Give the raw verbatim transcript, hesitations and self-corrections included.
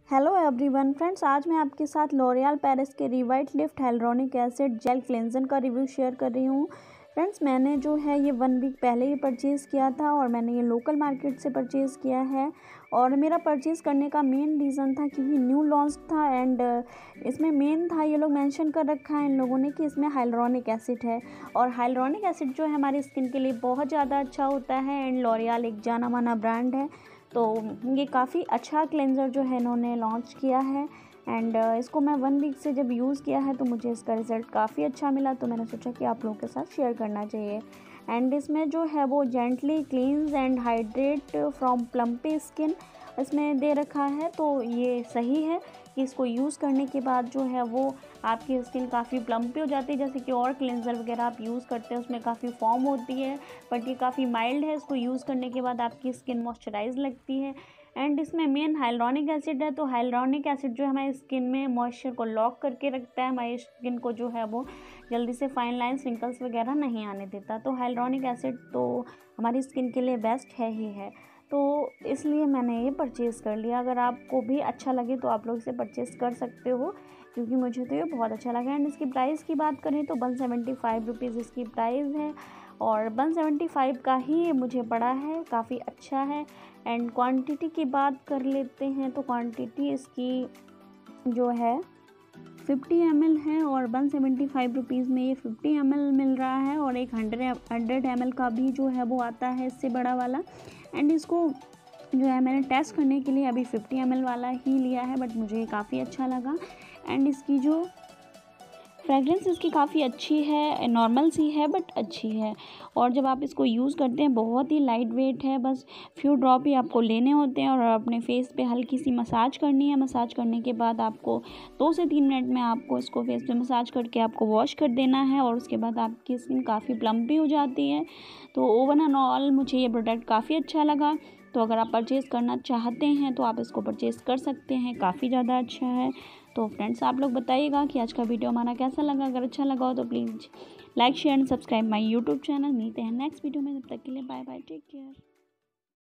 Hello everyone friends, आज मैं आपके साथ लॉरियल पेरिस के Revitalift hyaluronic acid gel cleanser का रिव्यू शेयर कर रही हूँ। फ्रेंड्स, मैंने जो है ये वन वीक पहले ही परचेज़ किया था और मैंने ये लोकल मार्केट से परचेज़ किया है। और मेरा परचेज़ करने का मेन रीज़न था क्योंकि न्यू लॉन्च था एंड इसमें मेन था, ये लोग मेंशन कर रखा है इन लोगों ने कि इसमें हाइलुरोनिक एसिड है। और हाइलुरोनिक एसिड जो है हमारी स्किन के लिए बहुत ज़्यादा अच्छा होता है एंड लॉरियल एक जाना माना ब्रांड है, तो ये काफ़ी अच्छा क्लेंजर जो है इन्होंने लॉन्च किया है। एंड इसको मैं वन वीक से जब यूज़ किया है तो मुझे इसका रिज़ल्ट काफ़ी अच्छा मिला, तो मैंने सोचा कि आप लोगों के साथ शेयर करना चाहिए। एंड इसमें जो है वो gently cleanse and hydrate from plumpy skin इसमें दे रखा है, तो ये सही है कि इसको यूज़ करने के बाद जो है वो आपकी स्किन काफ़ी प्लम्पी हो जाती है। जैसे कि और क्लेंजर वगैरह आप यूज़ करते हैं उसमें काफ़ी फॉर्म होती है, बट ये काफ़ी माइल्ड है। इसको यूज़ करने के बाद आपकी स्किन मॉइस्चराइज लगती है। एंड इसमें मेन हाइलुरोनिक एसिड है, तो हाइलुरोनिक एसिड जो है हमारी स्किन में मॉइस्चर को लॉक करके रखता है, हमारी स्किन को जो है वो जल्दी से फाइन लाइन्स रिंकल्स वगैरह नहीं आने देता। तो हाइलुरोनिक एसिड तो हमारी स्किन के लिए बेस्ट है ही है, तो इसलिए मैंने ये परचेज़ कर लिया। अगर आपको भी अच्छा लगे तो आप लोग इसे परचेज़ कर सकते हो, क्योंकि मुझे तो ये बहुत अच्छा लगा। एंड इसकी प्राइस की बात करें तो वन सेवेंटी फाइव रुपीज़ इसकी प्राइस है और वन सेवेंटी फाइव का ही ये मुझे पड़ा है, काफ़ी अच्छा है। एंड क्वांटिटी की बात कर लेते हैं तो क्वांटिटी इसकी जो है फिफ्टी एम एल है और वन सेवेंटी फाइव रुपीज़ में ये फिफ्टी एम एल मिल रहा है और एक हंड्रेड हंड्रेड एम एल का भी जो है वो आता है इससे बड़ा वाला। एंड इसको जो है मैंने टेस्ट करने के लिए अभी फिफ्टी एम एल वाला ही लिया है, बट मुझे काफ़ी अच्छा लगा। एंड इसकी जो फ्रेगरेंस इसकी काफ़ी अच्छी है, नॉर्मल सी है बट अच्छी है। और जब आप इसको यूज़ करते हैं बहुत ही लाइट वेट है, बस फ्यू ड्रॉप ही आपको लेने होते हैं और अपने फेस पे हल्की सी मसाज करनी है। मसाज करने के बाद आपको दो से तीन मिनट में आपको इसको फेस पे मसाज करके आपको वॉश कर देना है और उसके बाद आपकी स्किन काफ़ी प्लम्पी हो जाती है। तो ओवन एंड ऑल मुझे ये प्रोडक्ट काफ़ी अच्छा लगा, तो अगर आप परचेज़ करना चाहते हैं तो आप इसको परचेज़ कर सकते हैं, काफ़ी ज़्यादा अच्छा है। तो फ्रेंड्स, आप लोग बताइएगा कि आज का वीडियो हमारा कैसा लगा। अगर अच्छा लगा हो तो please like share and subscribe my YouTube channel. मिलते हैं नेक्स्ट वीडियो में, तब तक के लिए बाय बाय, टेक केयर।